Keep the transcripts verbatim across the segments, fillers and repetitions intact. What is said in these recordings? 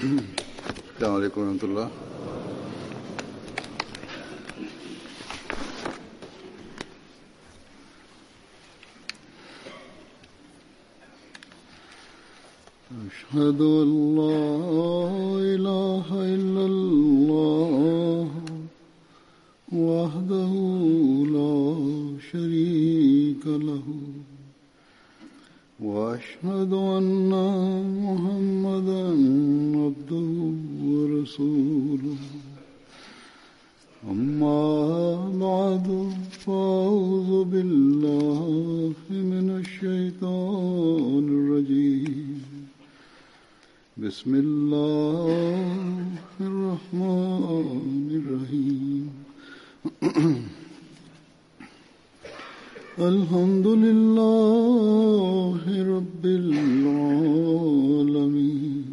السلام عليكم ورحمة الله. أشهد أن لا إله إلا الله وحده لا شريك له وأشهد أن محمدا عبده ورسوله أما بعد فأعوذ بالله من الشيطان الرجيم بسم الله الرحمن الرحيم الحمد لله رب العالمين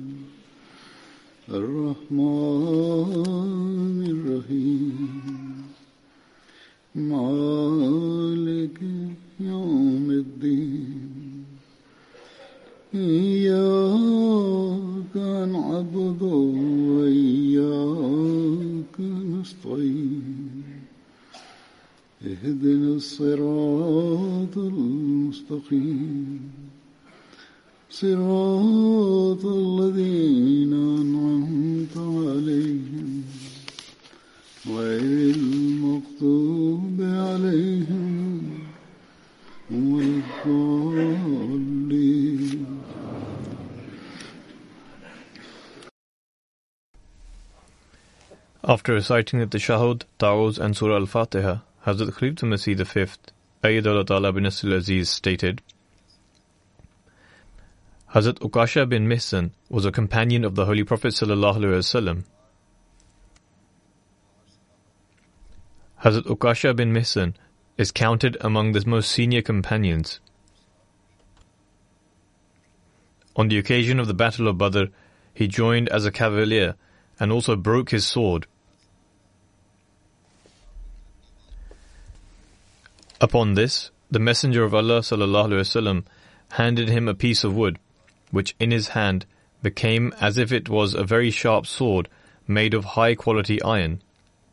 الرحمن الرحيم مالك يوم الدين إياك نعبد وإياك نستعين اهدنا الصراط المستقيم صراط الذين أنعمت عليهم غير المغضوب عليهم ولا الضالين. After reciting the Tashahhud, Ta'awuz and Surah Al-Fatiha, Hazrat Khalifatul Masih the fifth, Ayyadullah Ta'ala bin Nasrul Aziz stated, Hazrat Ukasha bin Mihsan was a companion of the Holy Prophet sallallahu alaihi wasallam. Hazrat Ukasha bin Mihsan is counted among the most senior companions. On the occasion of the Battle of Badr, he joined as a cavalier and also broke his sword. Upon this, the Messenger of Allah sallallahu alaihi wasallam handed him a piece of wood, which in his hand became as if it was a very sharp sword made of high-quality iron.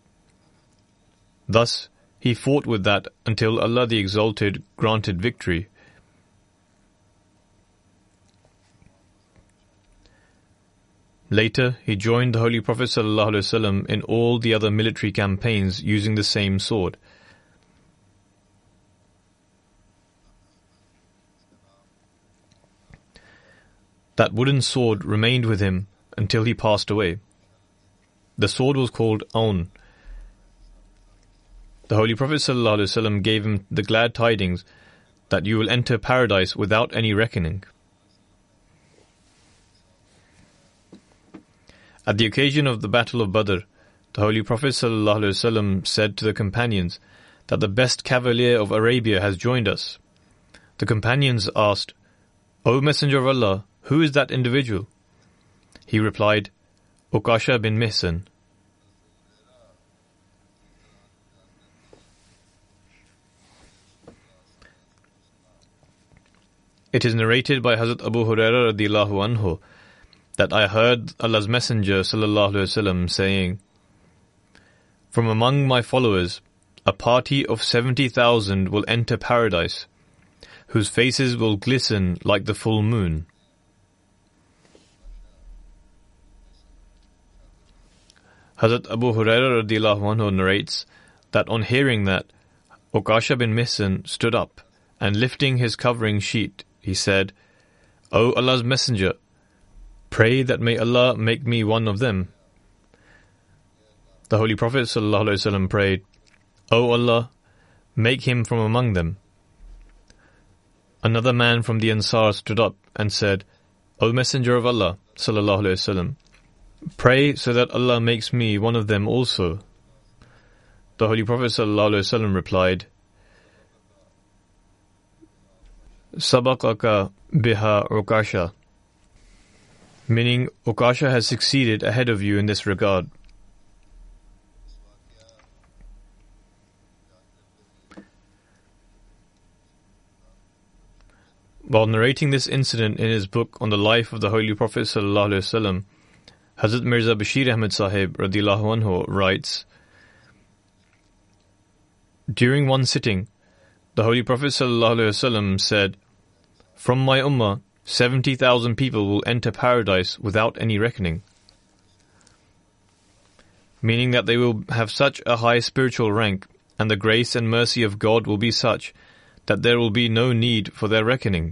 Thus, he fought with that until Allah the Exalted granted victory. Later, he joined the Holy Prophet sallallahu alaihi wasallam in all the other military campaigns using the same sword. That wooden sword remained with him until he passed away. The sword was called Aun. The Holy Prophet ﷺ gave him the glad tidings that you will enter paradise without any reckoning. At the occasion of the Battle of Badr, the Holy Prophet ﷺ said to the companions that the best cavalier of Arabia has joined us. The companions asked, O Messenger of Allah, who is that individual? He replied, Ukasha bin Mihsan. It is narrated by Hazrat Abu Hurairah radiyallahu anhu that I heard Allah's Messenger sallallahu alaihi wasallam saying, From among my followers, a party of seventy thousand will enter paradise, whose faces will glisten like the full moon. Hazrat Abu Hurairah radiyallahu anhu narrates that on hearing that, Ukasha bin Mihsan stood up and lifting his covering sheet, he said, O Allah's Messenger, pray that may Allah make me one of them. The Holy Prophet sallallahu alaihi wasallam prayed, O Allah, make him from among them. Another man from the Ansar stood up and said, O Messenger of Allah sallallahu alaihi wasallam, pray so that Allah makes me one of them also. The Holy Prophet ﷺ replied, Sabaqaka biha Ukasha, meaning Ukasha has succeeded ahead of you in this regard. While narrating this incident in his book on the life of the Holy Prophet ﷺ, Hazrat Mirza Bashir Ahmad Sahib radiyallahu anhu writes, during one sitting, the Holy Prophet sallallahu alaihi wasallam said, "From my ummah, seventy thousand people will enter paradise without any reckoning," meaning that they will have such a high spiritual rank and the grace and mercy of God will be such that there will be no need for their reckoning.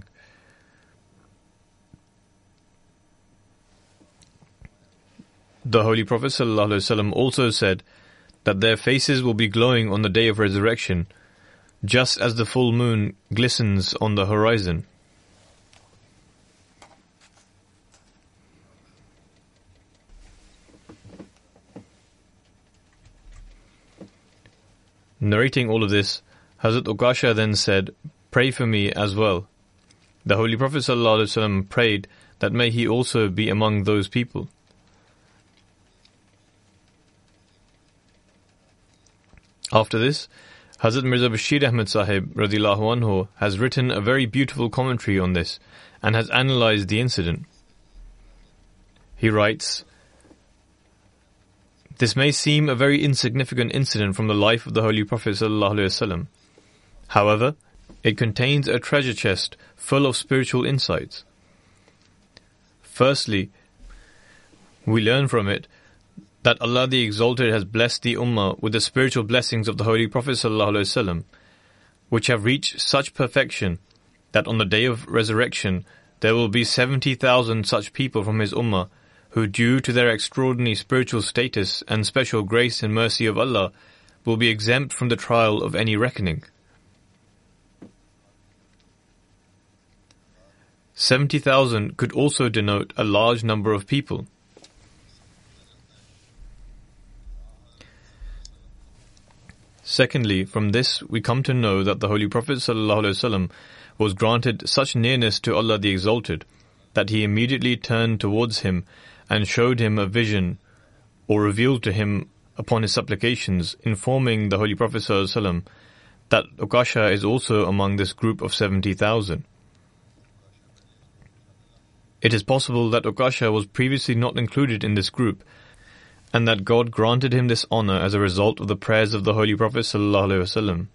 The Holy Prophet ﷺ also said that their faces will be glowing on the day of resurrection, just as the full moon glistens on the horizon. Narrating all of this, Hazrat Ukasha then said, "Pray for me as well." The Holy Prophet ﷺ prayed that may he also be among those people. After this, Hazrat Mirza Bashir Ahmad Sahib radiyallahu anhu has written a very beautiful commentary on this and has analysed the incident. He writes, "This may seem a very insignificant incident from the life of the Holy Prophet ﷺ. However, it contains a treasure chest full of spiritual insights. Firstly, we learn from it that Allah the Exalted has blessed the Ummah with the spiritual blessings of the Holy Prophet ﷺ, which have reached such perfection that on the day of resurrection there will be seventy thousand such people from his Ummah who, due to their extraordinary spiritual status and special grace and mercy of Allah, will be exempt from the trial of any reckoning. Seventy thousand could also denote a large number of people. Secondly, from this we come to know that the Holy Prophet ﷺ was granted such nearness to Allah the Exalted that he immediately turned towards him and showed him a vision or revealed to him upon his supplications, informing the Holy Prophet ﷺ that Ukasha is also among this group of seventy thousand. It is possible that Ukasha was previously not included in this group, and that God granted him this honor as a result of the prayers of the Holy Prophet ﷺ.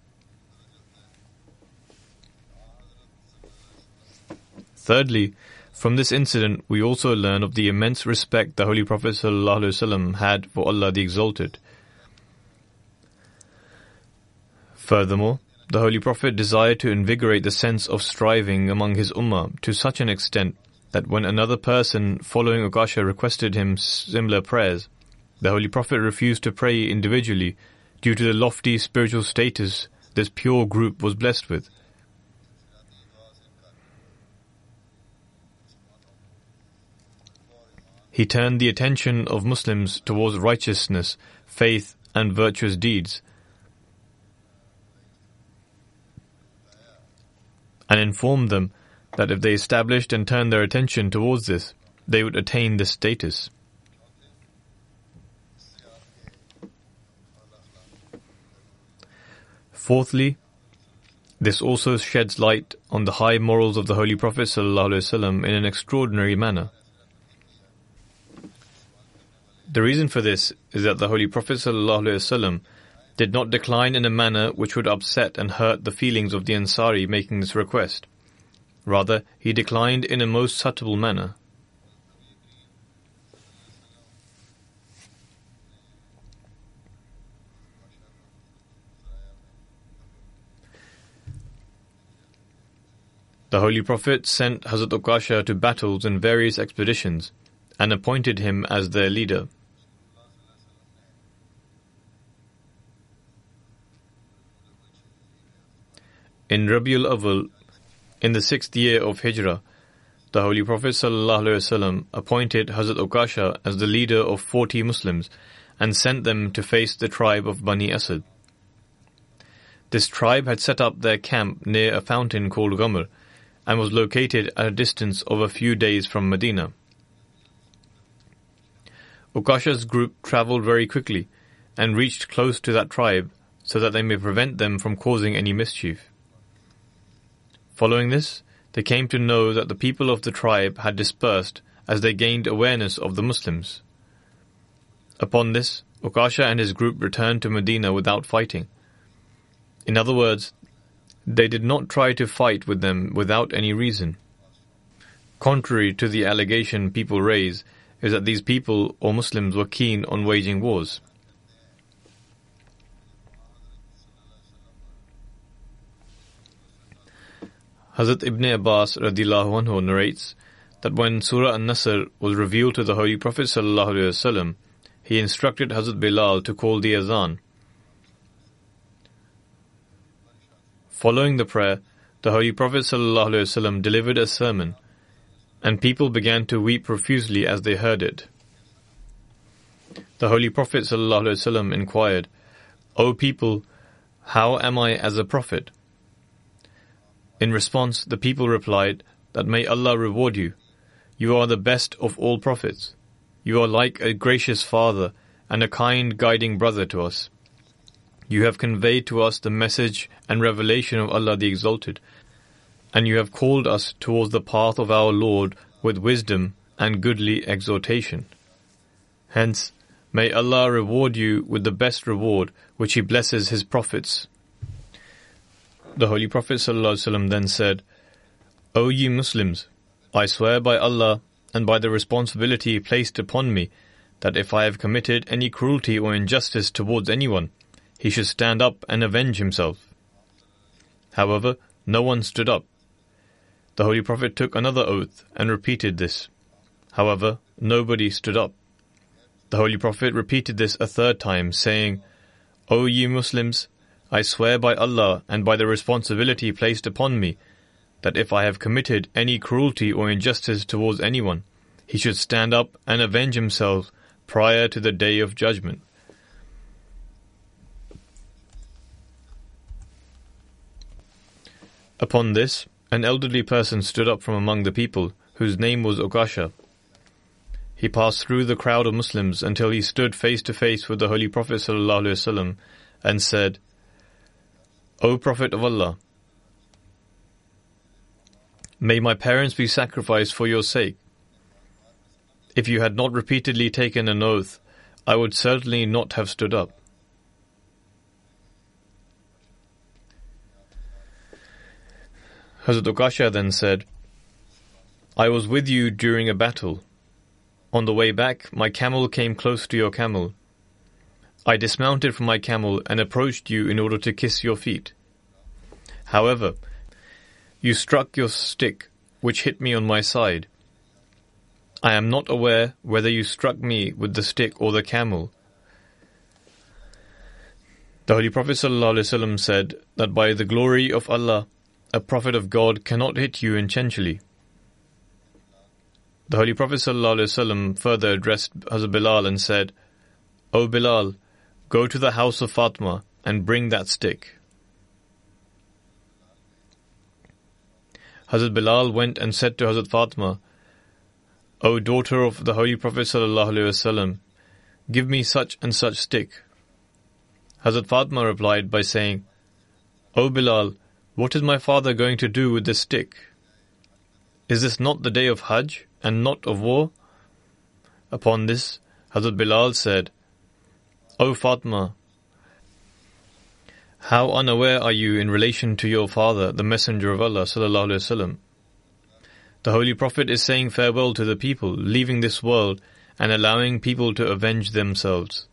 Thirdly, from this incident we also learn of the immense respect the Holy Prophet ﷺ had for Allah the Exalted. Furthermore, the Holy Prophet desired to invigorate the sense of striving among his Ummah to such an extent that when another person following Ukasha requested him similar prayers, the Holy Prophet refused to pray individually due to the lofty spiritual status this pure group was blessed with. He turned the attention of Muslims towards righteousness, faith and virtuous deeds, and informed them that if they established and turned their attention towards this, they would attain this status. Fourthly, this also sheds light on the high morals of the Holy Prophet ﷺ in an extraordinary manner. The reason for this is that the Holy Prophet ﷺ did not decline in a manner which would upset and hurt the feelings of the Ansari making this request. Rather, he declined in a most subtle manner. The Holy Prophet sent Hazrat Ukasha to battles and various expeditions and appointed him as their leader. In Rabiul Awwal, in the sixth year of Hijrah, the Holy Prophet ﷺ appointed Hazrat Ukasha as the leader of forty Muslims and sent them to face the tribe of Bani Asad. This tribe had set up their camp near a fountain called Ghamr and was located at a distance of a few days from Medina. Ukasha's group travelled very quickly and reached close to that tribe so that they may prevent them from causing any mischief. Following this, they came to know that the people of the tribe had dispersed as they gained awareness of the Muslims. Upon this, Ukasha and his group returned to Medina without fighting. In other words, they did not try to fight with them without any reason. Contrary to the allegation people raise, is that these people or Muslims were keen on waging wars. Hazrat Ibn Abbas radhiyallahu anhu narrates that when Surah An-Nasr was revealed to the Holy Prophet sallallahu alaihi wasallam, he instructed Hazrat Bilal to call the azan. Following the prayer, the Holy Prophet sallallahu alaihi wasallam delivered a sermon, and people began to weep profusely as they heard it. The Holy Prophet sallallahu alaihi wasallam inquired, "O people, how am I as a prophet?" In response, the people replied that, "May Allah reward you. You are the best of all prophets. You are like a gracious father and a kind guiding brother to us. You have conveyed to us the message and revelation of Allah the Exalted, and you have called us towards the path of our Lord with wisdom and goodly exhortation. Hence, may Allah reward you with the best reward which He blesses His prophets." The Holy Prophet ﷺ then said, "O ye Muslims, I swear by Allah and by the responsibility placed upon me that if I have committed any cruelty or injustice towards anyone, he should stand up and avenge himself." However, no one stood up. The Holy Prophet took another oath and repeated this. However, nobody stood up. The Holy Prophet repeated this a third time, saying, "O ye Muslims, I swear by Allah and by the responsibility placed upon me that if I have committed any cruelty or injustice towards anyone, he should stand up and avenge himself prior to the day of judgment." Upon this, an elderly person stood up from among the people, whose name was Ukasha. He passed through the crowd of Muslims until he stood face to face with the Holy Prophet ﷺ and said, "O Prophet of Allah, may my parents be sacrificed for your sake. If you had not repeatedly taken an oath, I would certainly not have stood up." Hazrat Ukasha then said, "I was with you during a battle. On the way back, my camel came close to your camel. I dismounted from my camel and approached you in order to kiss your feet. However, you struck your stick, which hit me on my side. I am not aware whether you struck me with the stick or the camel." The Holy Prophet ﷺ said that by the glory of Allah, a prophet of God cannot hit you intentionally. The Holy Prophet ﷺ further addressed Hazrat Bilal and said, "O Bilal, go to the house of Fatima and bring that stick." Hazrat Bilal went and said to Hazrat Fatima, "O daughter of the Holy Prophet ﷺ, give me such and such stick." Hazrat Fatima replied by saying, "O Bilal, what is my father going to do with this stick? Is this not the day of Hajj and not of war?" Upon this, Hazrat Bilal said, "O Fatima, how unaware are you in relation to your father, the Messenger of Allah sallallahu alaihi wasallam? The Holy Prophet is saying farewell to the people, leaving this world and allowing people to avenge themselves."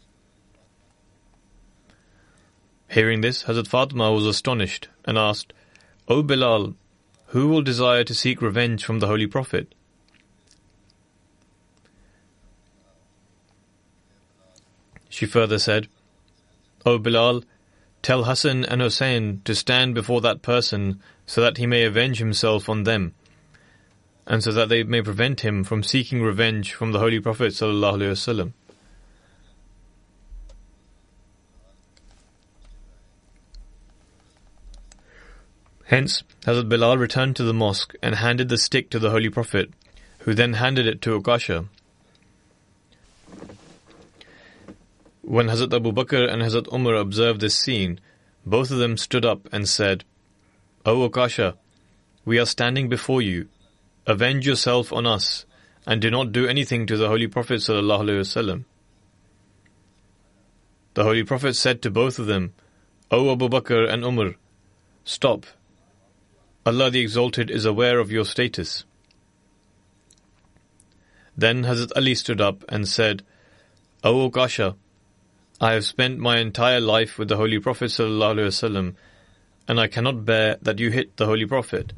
Hearing this, Hazrat Fatima was astonished and asked, "O Bilal, who will desire to seek revenge from the Holy Prophet?" She further said, "O Bilal, tell Hassan and Hussein to stand before that person so that he may avenge himself on them, and so that they may prevent him from seeking revenge from the Holy Prophet sallallahu alaihi wasallam." Hence, Hazrat Bilal returned to the mosque and handed the stick to the Holy Prophet, who then handed it to Ukasha. When Hazrat Abu Bakr and Hazrat Umar observed this scene, both of them stood up and said, "O Ukasha, we are standing before you. Avenge yourself on us, and do not do anything to the Holy Prophet sallallahu alaihi wasallam." The Holy Prophet said to both of them, O Abu Bakr and Umar, stop. Allah the Exalted is aware of your status. Then Hazrat Ali stood up and said, O Ukasha, I have spent my entire life with the Holy Prophet ﷺ, and I cannot bear that you hit the Holy Prophet.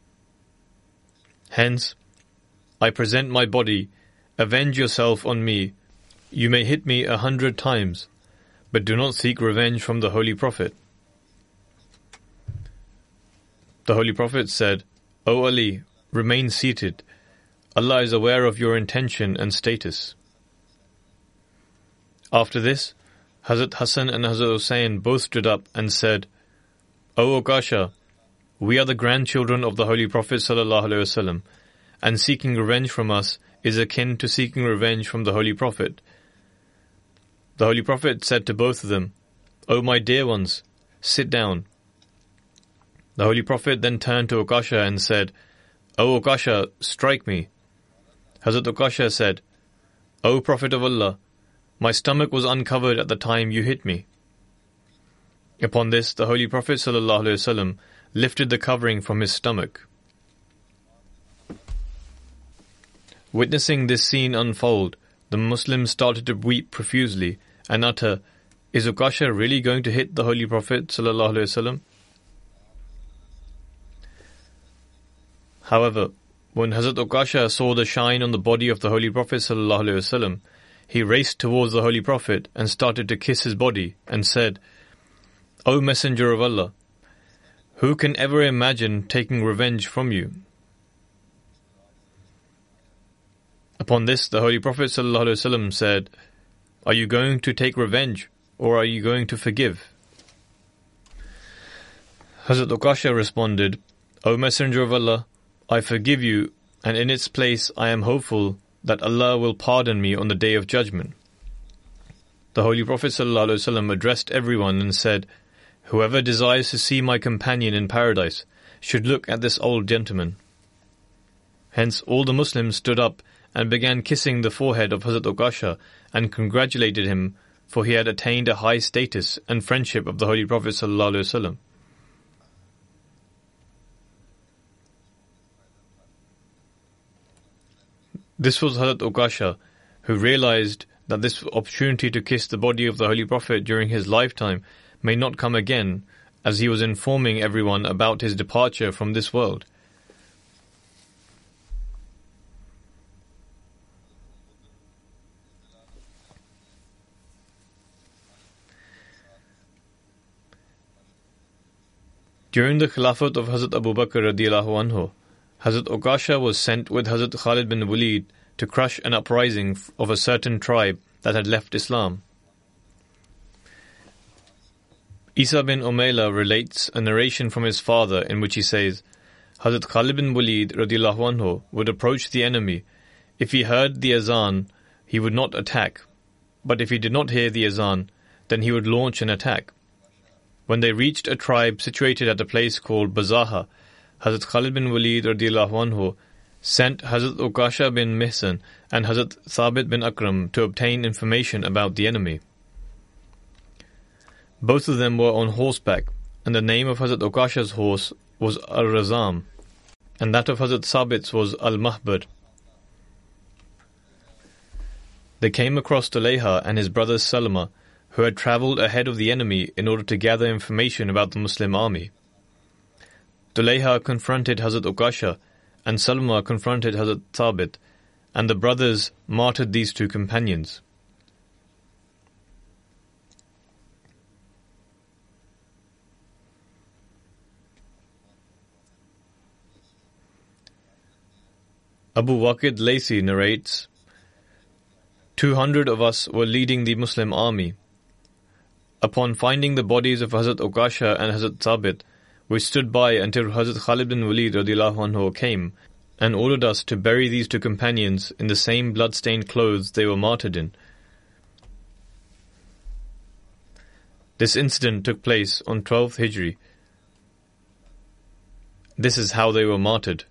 Hence, I present my body, avenge yourself on me. You may hit me a hundred times, but do not seek revenge from the Holy Prophet. The Holy Prophet said, O Ali, remain seated. Allah is aware of your intention and status. After this, Hazrat Hassan and Hazrat Hussain both stood up and said, O Ukasha, we are the grandchildren of the Holy Prophet ﷺ, and seeking revenge from us is akin to seeking revenge from the Holy Prophet. The Holy Prophet said to both of them, O my dear ones, sit down. The Holy Prophet then turned to Ukasha and said, O Ukasha, strike me. Hazrat Ukasha said, O Prophet of Allah, my stomach was uncovered at the time you hit me. Upon this, the Holy Prophet ﷺ lifted the covering from his stomach. Witnessing this scene unfold, the Muslims started to weep profusely and utter, Is Ukasha really going to hit the Holy Prophet ﷺ? However, when Hazrat Ukasha saw the shine on the body of the Holy Prophet ﷺ, he raced towards the Holy Prophet and started to kiss his body and said, O Messenger of Allah, who can ever imagine taking revenge from you? Upon this, the Holy Prophet ﷺ said, Are you going to take revenge, or are you going to forgive? Hazrat Ukasha responded, O Messenger of Allah, I forgive you, and in its place I am hopeful that Allah will pardon me on the Day of Judgment. The Holy Prophet ﷺ addressed everyone and said, Whoever desires to see my companion in paradise should look at this old gentleman. Hence all the Muslims stood up and began kissing the forehead of Hazrat Ukasha and congratulated him, for he had attained a high status and friendship of the Holy Prophet ﷺ. This was Hazrat Ukasha, who realized that this opportunity to kiss the body of the Holy Prophet during his lifetime may not come again, as he was informing everyone about his departure from this world. During the Khilafat of Hazrat Abu Bakr radiallahu anhu, Hazrat Ukasha was sent with Hazrat Khalid bin Walid to crush an uprising of a certain tribe that had left Islam. Isa bin Umayla relates a narration from his father in which he says, Hazrat Khalid bin Walid radiallahu anhu would approach the enemy. If he heard the azan, he would not attack, but if he did not hear the azan, then he would launch an attack. When they reached a tribe situated at a place called Bazaha, Hazrat Khalid bin Walid radiallahu anhu sent Hazrat Ukasha bin Mihsan and Hazrat Thabit bin Akram to obtain information about the enemy. Both of them were on horseback, and the name of Hazrat Ukasha's horse was Al-Razam, and that of Hazrat Thabit's was Al-Mahbad. They came across Tulayha and his brother Salama, who had travelled ahead of the enemy in order to gather information about the Muslim army. Tulayha confronted Hazrat Ukasha, and Salama confronted Hazrat Thabit, and the brothers martyred these two companions. Abu Waqid Laysi narrates, Two hundred of us were leading the Muslim army. Upon finding the bodies of Hazrat Ukasha and Hazrat Thabit, we stood by until Hazrat Khalid bin Walid radiallahu anhu came and ordered us to bury these two companions in the same blood-stained clothes they were martyred in. This incident took place on twelfth Hijri. This is how they were martyred.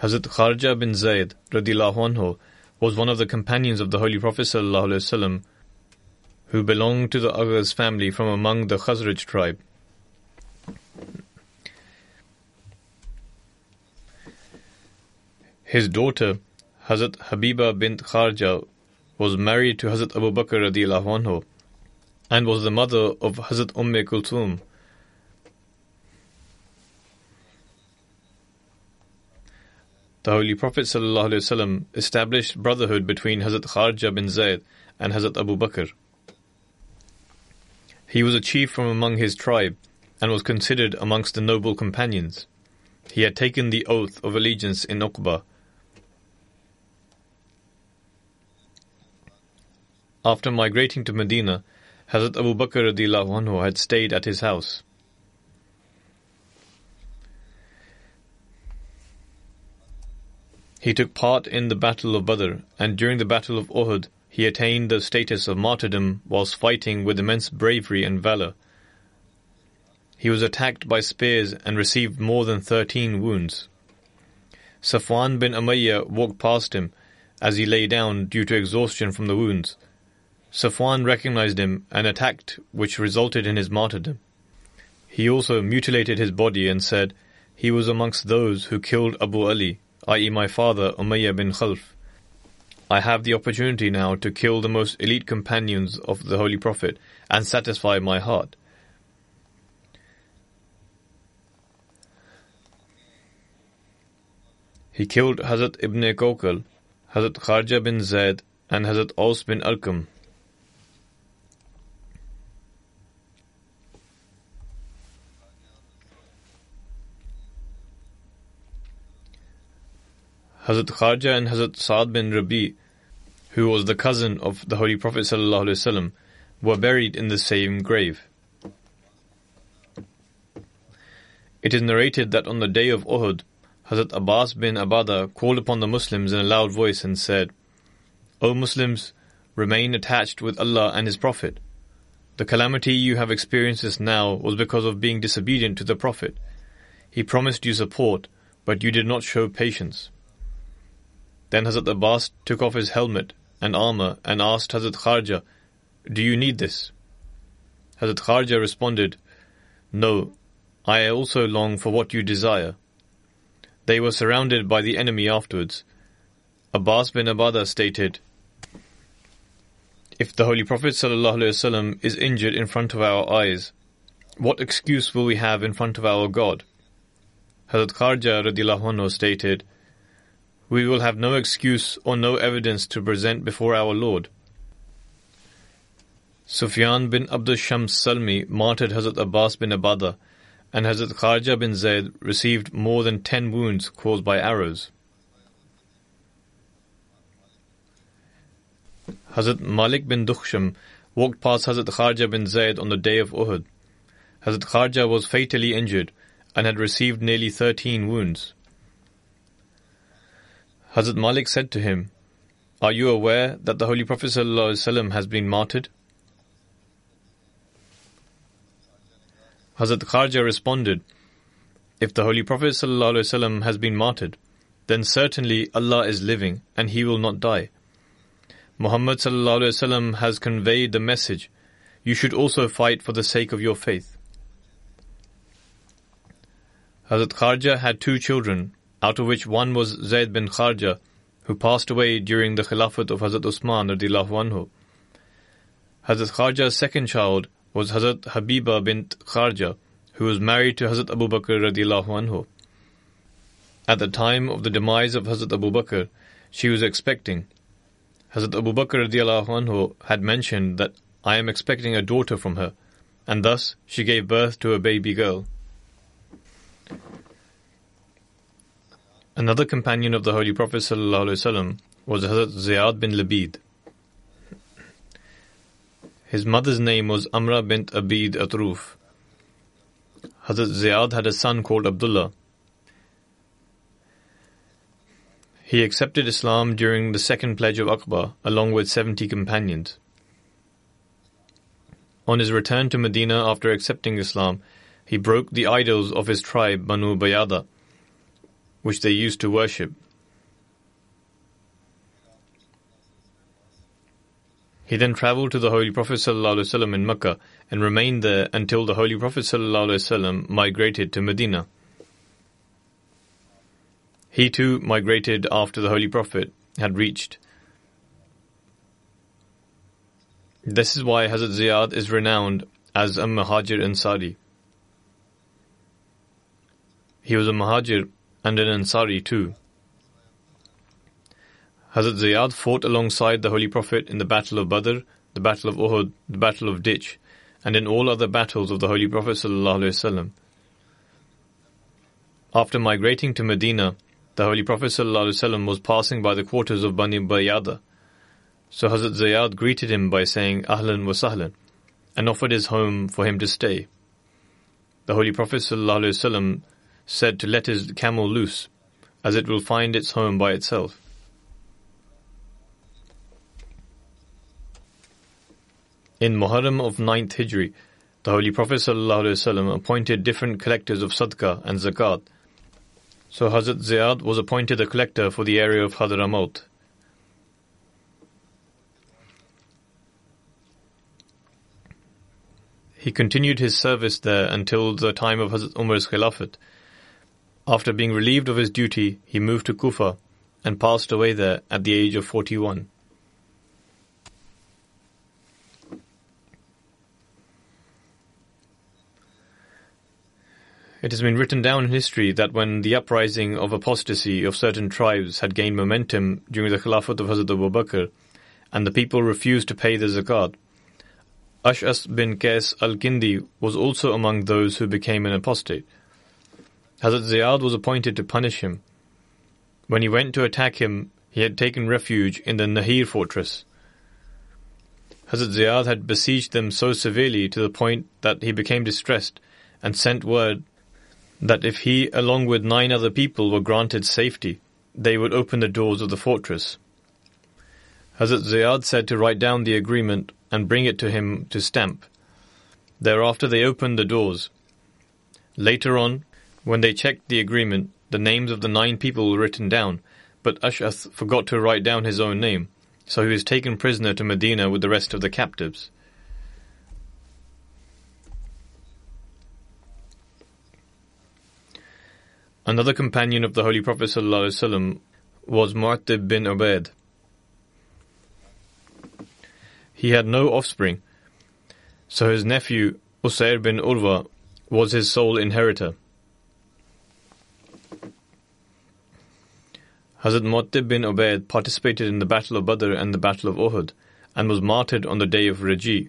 Hazrat Kharja bin Zayd radiyallahu anhu was one of the companions of the Holy Prophet sallallahu alaihi wasallam who belonged to the Aghas family from among the Khazraj tribe. His daughter, Hazrat Habiba bint Kharja, was married to Hazrat Abu Bakr radiyallahu anhu and was the mother of Hazrat Umm Kulthum. The Holy Prophet sallallahu alaihi wasallam established brotherhood between Hazrat Kharja bin Zayd and Hazrat Abu Bakr. He was a chief from among his tribe and was considered amongst the noble companions. He had taken the oath of allegiance in Uqba. After migrating to Medina, Hazrat Abu Bakr radiyallahu anhu had stayed at his house. He took part in the Battle of Badr, and during the Battle of Uhud, he attained the status of martyrdom whilst fighting with immense bravery and valour. He was attacked by spears and received more than thirteen wounds. Safwan bin Umayyah walked past him as he lay down due to exhaustion from the wounds. Safwan recognized him and attacked, which resulted in his martyrdom. He also mutilated his body and said, "He was amongst those who killed Abu Ali, that is my father Umayyah bin Khalf. I have the opportunity now to kill the most elite companions of the Holy Prophet and satisfy my heart." He killed Hazrat Ibn Kawkal, Hazrat Kharja bin Zayd and Hazrat Aus bin Arqam. Hazrat Kharja and Hazrat Sa'd bin Rabi, who was the cousin of the Holy Prophet sallallahu alaihi wasallam, were buried in the same grave. It is narrated that on the day of Uhud, Hazrat Abbas bin Abada called upon the Muslims in a loud voice and said, "O Muslims, remain attached with Allah and His Prophet. The calamity you have experienced just now was because of being disobedient to the Prophet. He promised you support, but you did not show patience." Then Hazrat Abbas took off his helmet and armor and asked Hazrat Kharja, "Do you need this?" Hazrat Kharja responded, "No, I also long for what you desire." They were surrounded by the enemy afterwards. Abbas bin Abada stated, "If the Holy Prophet ﷺ is injured in front of our eyes, what excuse will we have in front of our God?" Hazrat Kharja radiyallahu anhu stated, "We will have no excuse or no evidence to present before our Lord." Sufyan bin Abdul Shams Salmi martyred Hazrat Abbas bin Abada, and Hazrat Kharja bin Zayd received more than ten wounds caused by arrows. Hazrat Malik bin Dukhsham walked past Hazrat Kharja bin Zayd on the day of Uhud. Hazrat Kharja was fatally injured and had received nearly thirteen wounds. Hazrat Malik said to him, "Are you aware that the Holy Prophet ﷺ has been martyred?" Hazrat Kharja responded, "If the Holy Prophet ﷺ has been martyred, then certainly Allah is living and he will not die. Muhammad ﷺ has conveyed the message. You should also fight for the sake of your faith." Hazrat Kharja had two children, out of which one was Zayd bin Kharja, who passed away during the Khilafat of Hazrat Usman radiyallahu anhu. Hazrat Kharja's second child was Hazrat Habiba bint Kharja, who was married to Hazrat Abu Bakr radiyallahu anhu. At the time of the demise of Hazrat Abu Bakr, she was expecting. Hazrat Abu Bakr radiyallahu anhu had mentioned that, "I am expecting a daughter from her," and thus she gave birth to a baby girl. Another companion of the Holy Prophet ﷺ was Hazrat Ziyad bin Labid. His mother's name was Amra bint Abid Atruf. Hazrat Ziyad had a son called Abdullah. He accepted Islam during the second pledge of Aqba along with seventy companions. On his return to Medina after accepting Islam, he broke the idols of his tribe Banu Bayada, which they used to worship. He then travelled to the Holy Prophet ﷺ in Mecca and remained there until the Holy Prophet ﷺ migrated to Medina. He too migrated after the Holy Prophet had reached. This is why Hazrat Ziyad is renowned as a Muhajir Ansari. He was a Muhajir and an Ansari too. Hazrat Ziyad fought alongside the Holy Prophet in the Battle of Badr, the Battle of Uhud, the Battle of Ditch, and in all other battles of the Holy Prophet ﷺ. After migrating to Medina, the Holy Prophet ﷺ was passing by the quarters of Bani Bayyada. So Hazrat Ziyad greeted him by saying Ahlan wa Sahlan and offered his home for him to stay. The Holy Prophet ﷺ said to let his camel loose, as it will find its home by itself. In Muharram of ninth Hijri, the Holy Prophet ﷺ appointed different collectors of Sadaqah and Zakat. So Hazrat Ziyad was appointed a collector for the area of Hadramaut. He continued his service there until the time of Hazrat Umar's Khilafat. After being relieved of his duty, he moved to Kufa and passed away there at the age of forty-one. It has been written down in history that when the uprising of apostasy of certain tribes had gained momentum during the Khilafat of Hazrat Abu Bakr, and the people refused to pay the zakat, Ash'as bin Qais al-Kindi was also among those who became an apostate. Hazrat Ziyad was appointed to punish him. When he went to attack him, he had taken refuge in the Nahir fortress. Hazrat Ziyad had besieged them so severely to the point that he became distressed and sent word that if he, along with nine other people, were granted safety, they would open the doors of the fortress. Hazrat Ziyad said to write down the agreement and bring it to him to stamp. Thereafter they opened the doors. Later on, when they checked the agreement, the names of the nine people were written down, but Ash'ath forgot to write down his own name, so he was taken prisoner to Medina with the rest of the captives. Another companion of the Holy Prophet ﷺ was Mu'attib bin Ubaid. He had no offspring, so his nephew Usair bin Urwa was his sole inheritor. Hazrat Mu'attib bin Ubaid participated in the Battle of Badr and the Battle of Uhud, and was martyred on the day of Raji.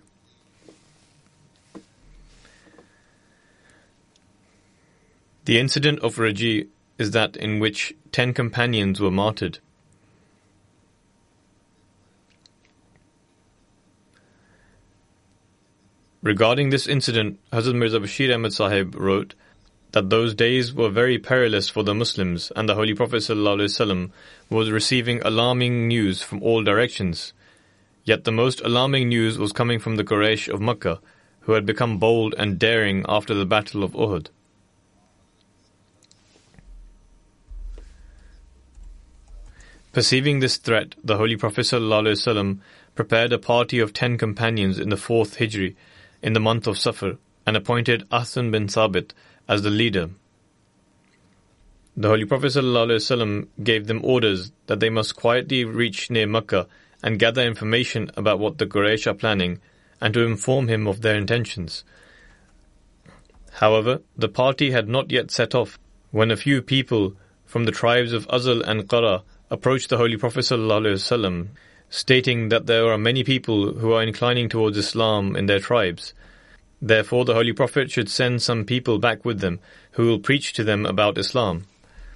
The incident of Raji is that in which ten companions were martyred. Regarding this incident, Hazrat Mirza Bashir Ahmad Sahib wrote that those days were very perilous for the Muslims, and the Holy Prophet ﷺ was receiving alarming news from all directions. Yet the most alarming news was coming from the Quraysh of Makkah, who had become bold and daring after the Battle of Uhud. Perceiving this threat, the Holy Prophet ﷺ prepared a party of ten companions in the fourth Hijri, in the month of Safar, and appointed Ahsan bin Thabit as the leader. The Holy Prophet ﷺ gave them orders that they must quietly reach near Makkah and gather information about what the Quraysh are planning, and to inform him of their intentions. However, the party had not yet set off when a few people from the tribes of Azal and Qara approached the Holy Prophet ﷺ, stating that there are many people who are inclining towards Islam in their tribes. Therefore, the Holy Prophet should send some people back with them who will preach to them about Islam.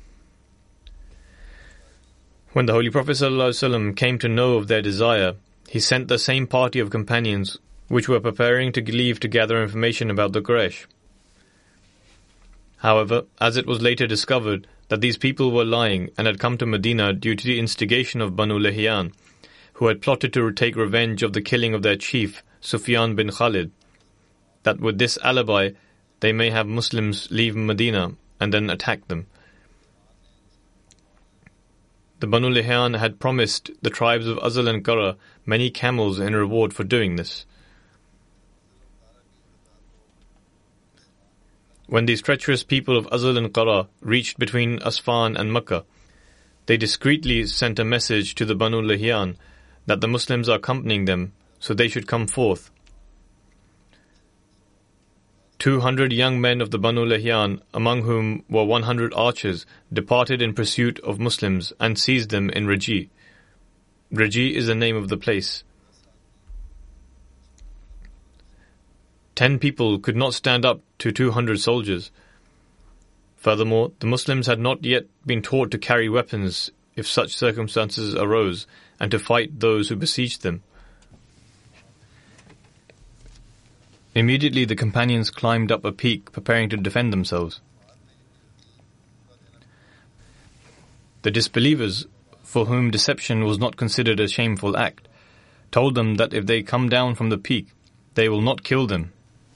When the Holy Prophet ﷺ came to know of their desire, he sent the same party of companions which were preparing to leave to gather information about the Quraysh. However, as it was later discovered that these people were lying and had come to Medina due to the instigation of Banu Lihyan, who had plotted to take revenge of the killing of their chief, Sufyan bin Khalid, that with this alibi they may have Muslims leave Medina and then attack them. the Banu Lihyan had promised the tribes of Azal and Qara many camels in reward for doing this. When these treacherous people of Azal and Qara reached between Asfan and Makkah, they discreetly sent a message to the Banu Lihyan that the Muslims are accompanying them, so they should come forth. Two hundred young men of the Banu Lihyan, among whom were one hundred archers, departed in pursuit of Muslims and seized them in Raji. Raji is the name of the place. Ten people could not stand up to two hundred soldiers. Furthermore, the Muslims had not yet been taught to carry weapons if such circumstances arose, and to fight those who besieged them. Immediately the companions climbed up a peak, preparing to defend themselves. The disbelievers, for whom deception was not considered a shameful act, told them that if they come down from the peak, they will not kill them.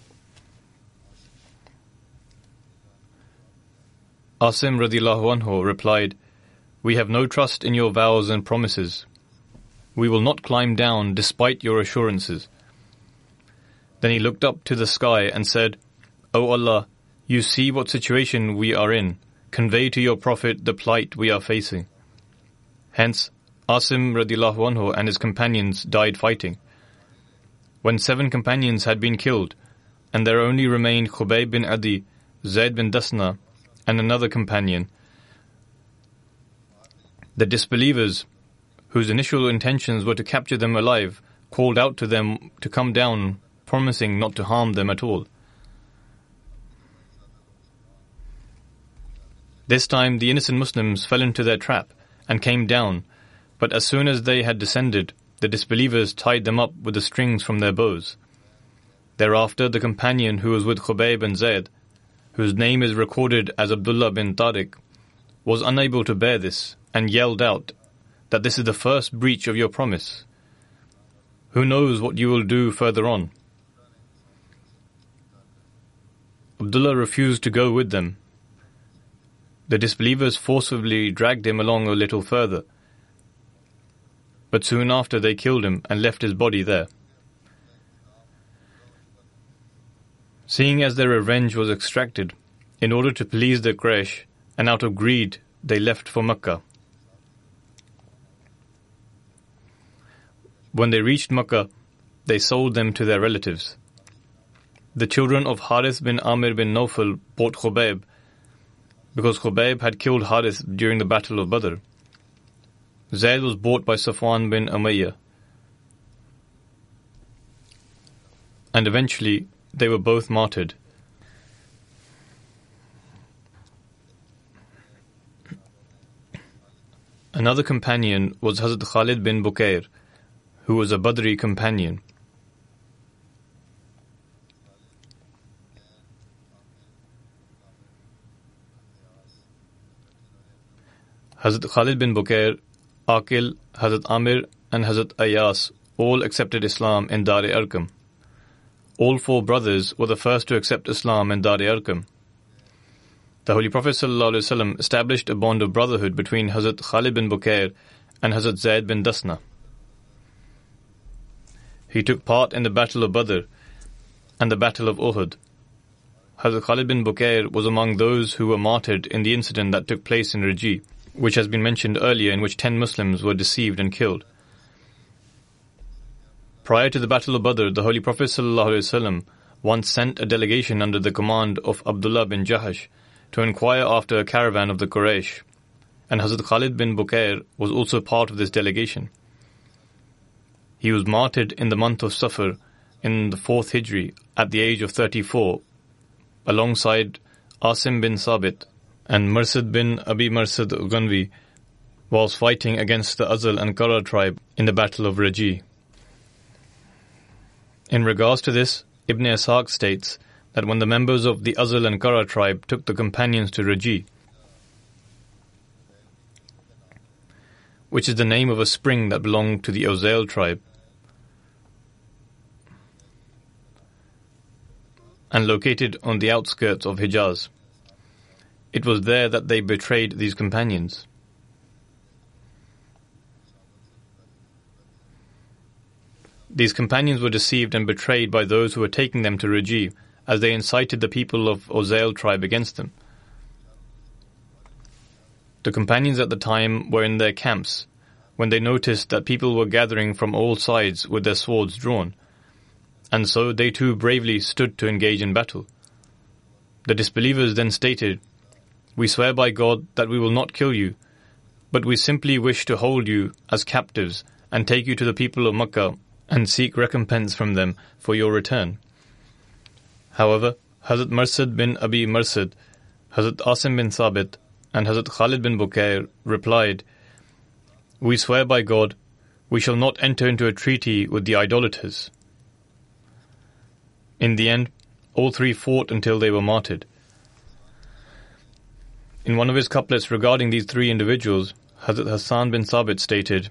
Asim radiallahu anhu replied, "We have no trust in your vows and promises. We will not climb down despite your assurances." Then he looked up to the sky and said, "O Allah, you see what situation we are in. Convey to your Prophet the plight we are facing." Hence, Asim radiallahu anhu and his companions died fighting. When seven companions had been killed, and there only remained Khubayb bin Adi, Zayd bin Dasna, and another companion, the disbelievers, whose initial intentions were to capture them alive, called out to them to come down, promising not to harm them at all. This time the innocent Muslims fell into their trap and came down, but as soon as they had descended, the disbelievers tied them up with the strings from their bows. Thereafter the companion who was with Khubayb and Zayd, whose name is recorded as Abdullah bin Tariq, was unable to bear this and yelled out that this is the first breach of your promise. Who knows what you will do further on? Abdullah refused to go with them. The disbelievers forcibly dragged him along a little further, but soon after they killed him and left his body there. Seeing as their revenge was extracted, in order to please the Quraysh, and out of greed, they left for Makkah. When they reached Makkah, they sold them to their relatives. The children of Harith bin Amir bin Nawfal bought Khubayb, because Khubayb had killed Harith during the Battle of Badr. Zayd was bought by Safwan bin Umayyah, and eventually they were both martyred. Another companion was Hazrat Khalid bin Bukair, who was a Badri companion. Hazrat Khalid bin Bukair, Aqil, Hazrat Amir and Hazrat Ayas all accepted Islam in Dar-e-Arqam. All four brothers were the first to accept Islam in Dar-e-Arqam. The Holy Prophet ﷺ established a bond of brotherhood between Hazrat Khalid bin Bukair and Hazrat Zayd bin Dasna. He took part in the Battle of Badr and the Battle of Uhud. Hazrat Khalid bin Bukair was among those who were martyred in the incident that took place in Raji, which has been mentioned earlier, in which ten Muslims were deceived and killed. Prior to the Battle of Badr, the Holy Prophet ﷺ once sent a delegation under the command of Abdullah bin Jahash to inquire after a caravan of the Quraysh, and Hazrat Khalid bin Bukair was also part of this delegation. He was martyred in the month of Safar in the fourth Hijri at the age of thirty-four, alongside Asim bin Sabit and Marsad bin Abi Marsad Ghanvi, whilst fighting against the Azal and Qara tribe in the Battle of Raji. In regards to this, Ibn Ishaq states that when the members of the Azal and Qara tribe took the companions to Raji, which is the name of a spring that belonged to the Uzail tribe, and located on the outskirts of Hijaz, it was there that they betrayed these companions. These companions were deceived and betrayed by those who were taking them to Raji, as they incited the people of Uzail tribe against them. The companions at the time were in their camps when they noticed that people were gathering from all sides with their swords drawn, and so they too bravely stood to engage in battle. The disbelievers then stated, "We swear by God that we will not kill you, but we simply wish to hold you as captives and take you to the people of Makkah and seek recompense from them for your return." However, Hazrat Marsad bin Abi Marsad, Hazrat Asim bin Thabit, and Hazrat Khalid bin Bukair replied, "We swear by God, we shall not enter into a treaty with the idolaters." In the end, all three fought until they were martyred. In one of his couplets regarding these three individuals, Hazrat Hassan bin Thabit stated,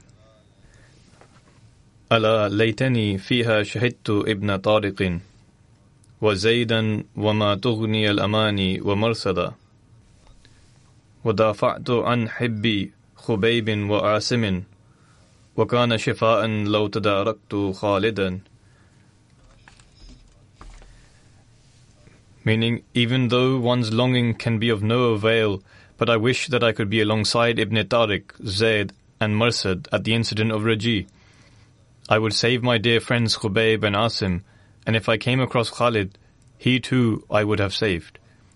"Ala laytani fiha shahidtu ibn Tariqin, wa Zaydan wa ma tughni al-amani wa marsada, wa dafa'tu an hibbi Khubaybin wa Asimin, wa kana shifa'an law tadaraktu Khalidan." Meaning, even though one's longing can be of no avail, but I wish that I could be alongside Ibn Tariq, Zayd, and Marsad at the incident of Raji. I would save my dear friends Khubayb and Asim, and if I came across Khalid, he too I would have saved.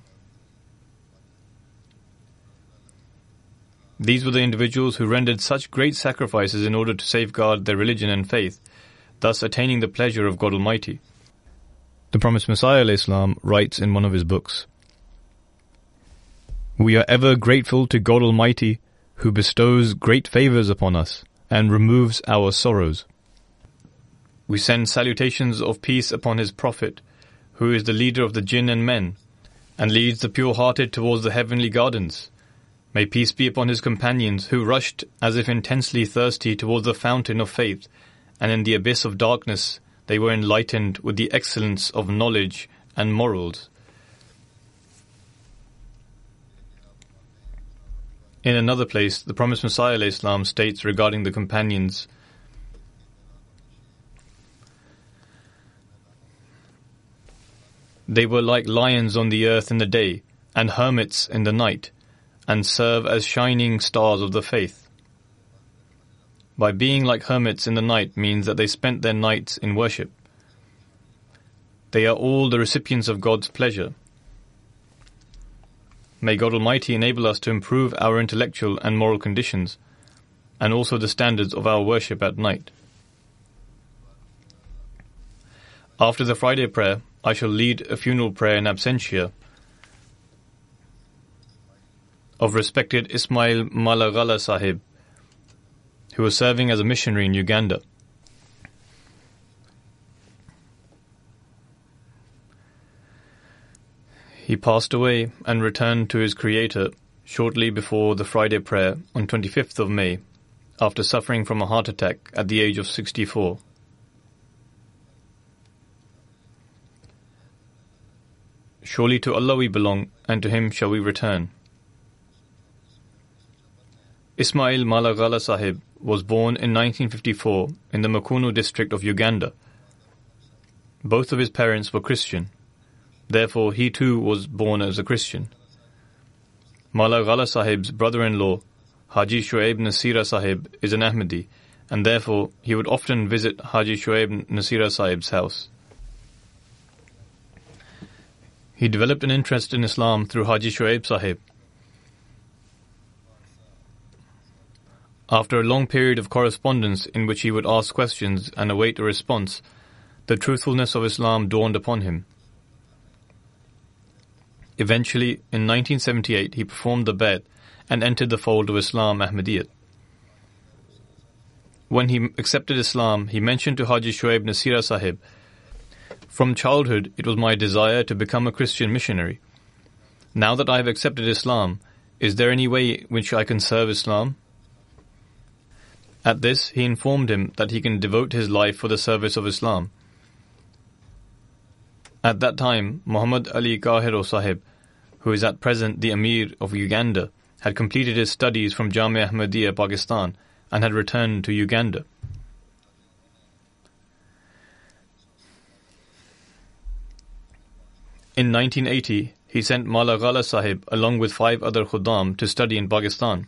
These were the individuals who rendered such great sacrifices in order to safeguard their religion and faith, thus attaining the pleasure of God Almighty. The Promised Messiah ﷺ writes in one of his books, "We are ever grateful to God Almighty, who bestows great favors upon us and removes our sorrows. We send salutations of peace upon his Prophet, who is the leader of the jinn and men, and leads the pure-hearted towards the heavenly gardens. May peace be upon his companions, who rushed as if intensely thirsty towards the fountain of faith, and in the abyss of darkness they were enlightened with the excellence of knowledge and morals." In another place, the Promised Messiah ﷺ states regarding the companions, "They were like lions on the earth in the day, and hermits in the night, and serve as shining stars of the faith." By being like hermits in the night means that they spent their nights in worship. They are all the recipients of God's pleasure. May God Almighty enable us to improve our intellectual and moral conditions, and also the standards of our worship at night. After the Friday prayer, I shall lead a funeral prayer in absentia of respected Ismail Malaghala Sahib, who was serving as a missionary in Uganda. He passed away and returned to his Creator shortly before the Friday prayer on twenty-fifth of May, after suffering from a heart attack at the age of sixty-four. Surely to Allah we belong, and to Him shall we return. Ismail Malaghala Sahib was born in nineteen fifty-four in the Makuno district of Uganda. Both of his parents were Christian. Therefore, he too was born as a Christian. Malaghala Sahib's brother-in-law, Haji Shoaib Nasira Sahib, is an Ahmadi, and therefore he would often visit Haji Shoaib Nasira Sahib's house. He developed an interest in Islam through Haji Shoaib Sahib. After a long period of correspondence in which he would ask questions and await a response, the truthfulness of Islam dawned upon him. Eventually, in nineteen seventy-eight, he performed the Bai'at and entered the fold of Islam Ahmadiyyat. When he accepted Islam, he mentioned to Haji Shoaib Nasira Sahib, "From childhood, it was my desire to become a Christian missionary. Now that I have accepted Islam, is there any way in which I can serve Islam?" At this, he informed him that he can devote his life for the service of Islam. At that time, Muhammad Ali Kahiro Sahib, who is at present the Amir of Uganda, had completed his studies from Jamia Ahmadiyya, Pakistan, and had returned to Uganda. In nineteen eighty, he sent Mala Ghala Sahib along with five other Khuddam to study in Pakistan.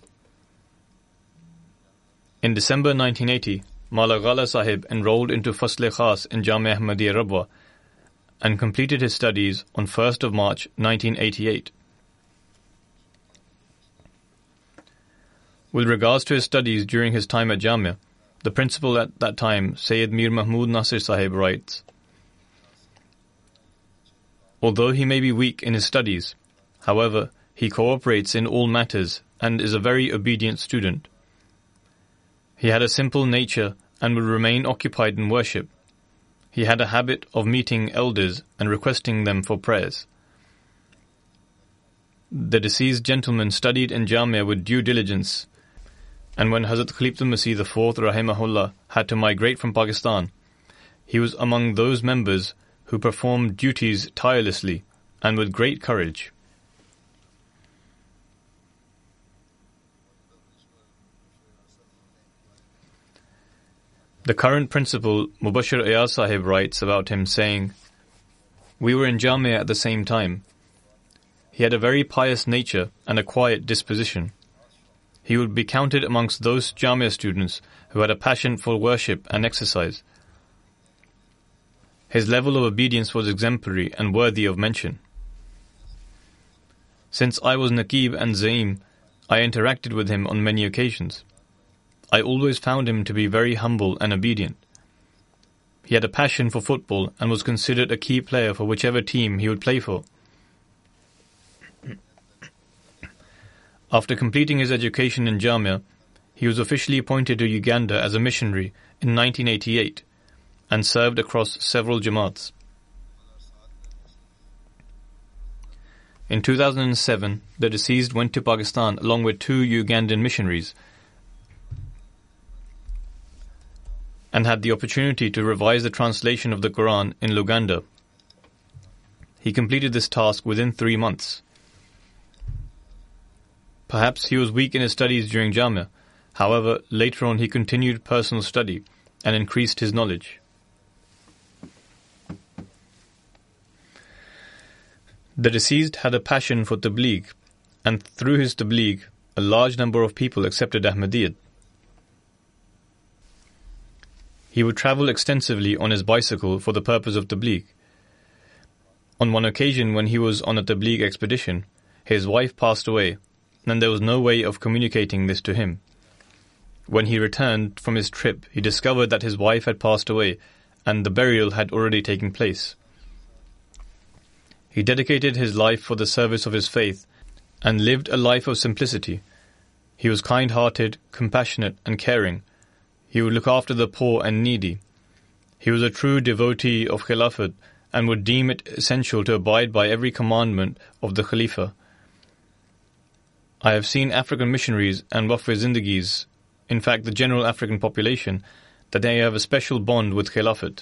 In December nineteen eighty, Mala Ghala Sahib enrolled into Fasl-e Khas in Jamia Ahmadiyya Rabwa and completed his studies on first of March nineteen eighty-eight. With regards to his studies during his time at Jamia, the principal at that time, Sayyid Mir Mahmud Nasir Sahib, writes, although he may be weak in his studies, however, he cooperates in all matters and is a very obedient student. He had a simple nature and would remain occupied in worship. He had a habit of meeting elders and requesting them for prayers. The deceased gentleman studied in Jamia with due diligence, and when Hazrat Khalifatul Masih the fourth Rahimahullah had to migrate from Pakistan, he was among those members who performed duties tirelessly and with great courage. The current principal, Mubashir Ayaz Sahib, writes about him saying, we were in Jamia at the same time. He had a very pious nature and a quiet disposition. He would be counted amongst those Jamia students who had a passion for worship and exercise. His level of obedience was exemplary and worthy of mention. Since I was Naqib and Zaim, I interacted with him on many occasions. I always found him to be very humble and obedient. He had a passion for football and was considered a key player for whichever team he would play for. After completing his education in Jamia, he was officially appointed to Uganda as a missionary in nineteen eighty-eight and served across several Jamaats. In two thousand seven, the deceased went to Pakistan along with two Ugandan missionaries and had the opportunity to revise the translation of the Quran in Luganda. He completed this task within three months. Perhaps he was weak in his studies during Jamia. However, later on he continued personal study and increased his knowledge. The deceased had a passion for Tabligh, and through his Tabligh, a large number of people accepted Ahmadiyyat. He would travel extensively on his bicycle for the purpose of Tabligh. On one occasion when he was on a Tabligh expedition, his wife passed away, and there was no way of communicating this to him. When he returned from his trip, he discovered that his wife had passed away, and the burial had already taken place. He dedicated his life for the service of his faith and lived a life of simplicity. He was kind-hearted, compassionate and caring. He would look after the poor and needy. He was a true devotee of Khilafat and would deem it essential to abide by every commandment of the Khalifa. I have seen African missionaries and Waqf-e-Zindagis, in fact the general African population, that they have a special bond with Khilafat.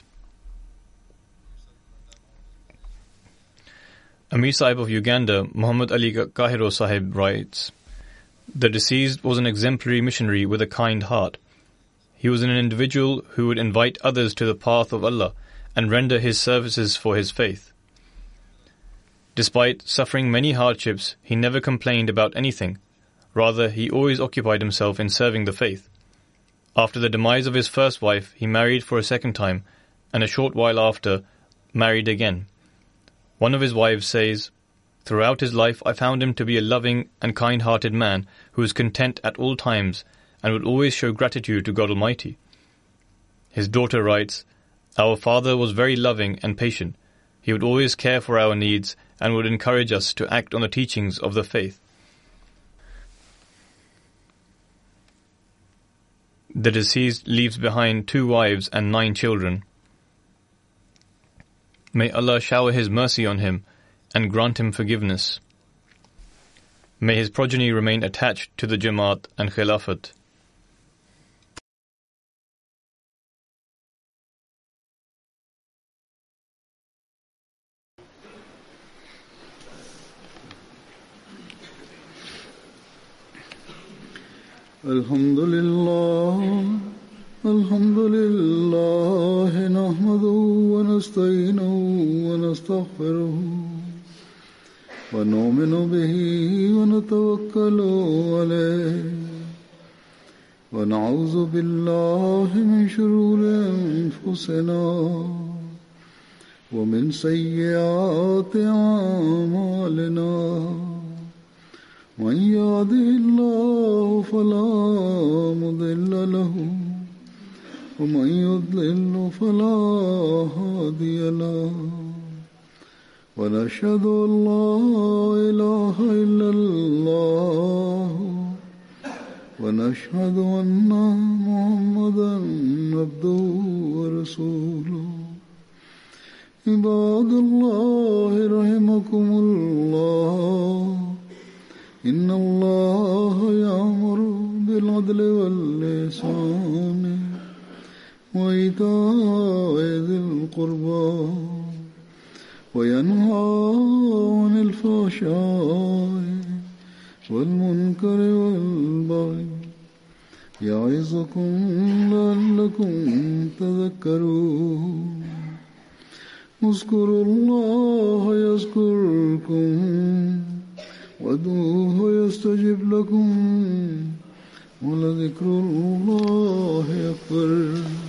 Amir Sahib of Uganda, Muhammad Ali Kahiro Sahib, writes, the deceased was an exemplary missionary with a kind heart. He was an individual who would invite others to the path of Allah and render his services for his faith. Despite suffering many hardships, he never complained about anything. Rather, he always occupied himself in serving the faith. After the demise of his first wife, he married for a second time, and a short while after, married again. One of his wives says, throughout his life I found him to be a loving and kind-hearted man who was content at all times and would always show gratitude to God Almighty. His daughter writes, our father was very loving and patient. He would always care for our needs and would encourage us to act on the teachings of the faith. The deceased leaves behind two wives and nine children. May Allah shower His mercy on him and grant him forgiveness. May his progeny remain attached to the Jamaat and Khilafat. Alhamdulillah, Alhamdulillah, nahmaduhu wa nasta'inuhu wa nastaghfiruh. ونؤمن به ونتوكل عليه ونعوذ بالله من شرور أنفسنا ومن سيئات أعمالنا من يهده الله فلا مضل له ومن يضلل فلا هادي له ونشهد أن لا إله إلا الله ونشهد أن محمدا عبده ورسوله عباد الله رحمكم الله إن الله يأمر بالعدل والإحسان وإيتاء ذي القربى وينهى عن الفحشاء والمنكر والبغي يعظكم لعلكم تذكرون اذكروا الله يذكركم وادعوه يستجب لكم ولذكر الله أكبر.